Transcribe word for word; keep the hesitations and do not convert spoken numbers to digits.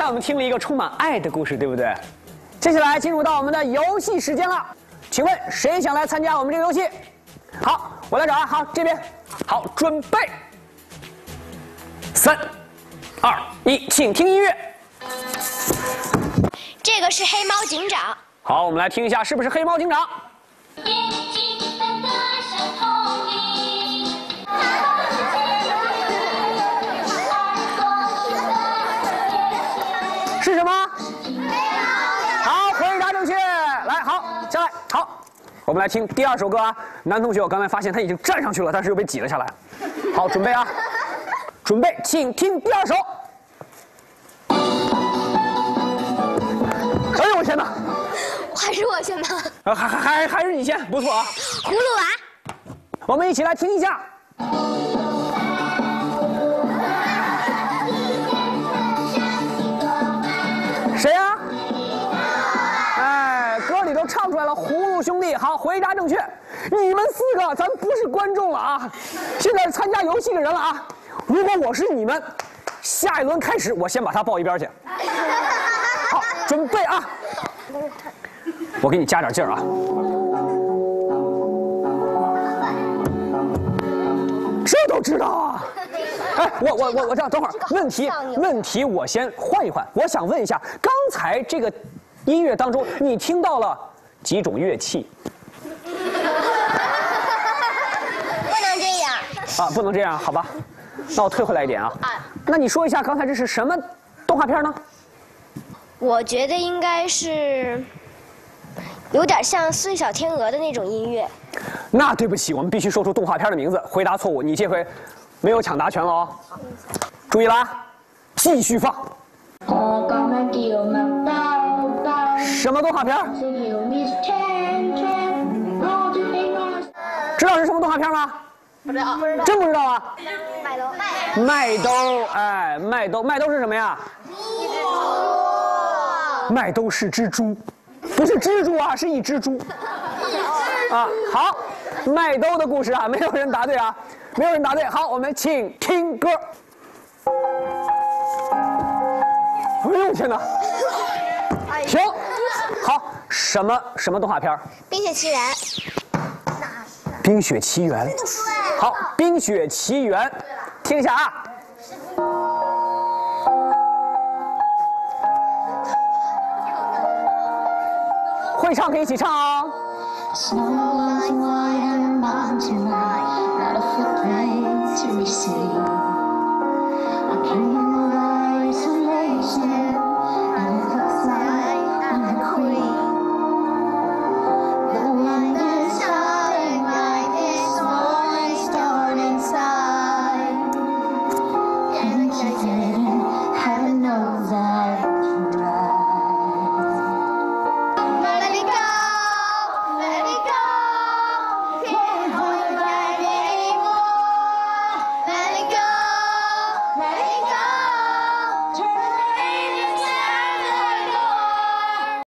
才我们听了一个充满爱的故事，对不对？接下来进入到我们的游戏时间了，请问谁想来参加我们这个游戏？好，我来找啊。好，这边，好，准备，三、二、一，请听音乐。 这个是黑猫警长。 好，我们来听一下，是不是黑猫警长？是什么？好，回答正确。来，好，下来，好，我们来听第二首歌啊。男同学，我刚才发现他已经站上去了，但是又被挤了下来。好，准备啊，准备，请听第二首。哎呦我天哪！ 还是我先吧。 啊，还还还还是你先，不错啊。 葫芦娃。 我们一起来听一下。谁呀、啊？哎，歌里都唱出来了，葫芦兄弟。好，回答正确。你们四个，咱不是观众了啊，现在是参加游戏的人了啊。如果我是你们，下一轮开始，我先把他抱一边去。好，准备啊！我给你加点劲儿啊！这都知道啊！哎，我我我我这样，等会儿问题问题我先换一换，我想问一下，刚才这个音乐当中，你听到了几种乐器？ 不能这样啊，不能这样，好吧？那我退回来一点啊。啊，那你说一下，刚才这是什么动画片呢？ 我觉得应该是有点像《碎小天鹅》的那种音乐。 那对不起，我们必须说出动画片的名字。回答错误，你这回没有抢答权了哦。注意啦，继续放。什么动画片？知道是什么动画片吗？ 不知道，不知道， 真不知道啊？ 麦兜， 麦兜，哎，麦兜，麦兜是什么呀？麦兜是蜘蛛，不是蜘蛛啊，是一只猪。啊，好，麦兜的故事啊，没有人答对啊，没有人答对。好，我们请听歌。哎呦天哪！停。好，什么什么动画片？ 冰雪奇缘。 冰雪奇缘。好，冰雪奇缘，听一下啊。会唱可以一起唱啊、哦。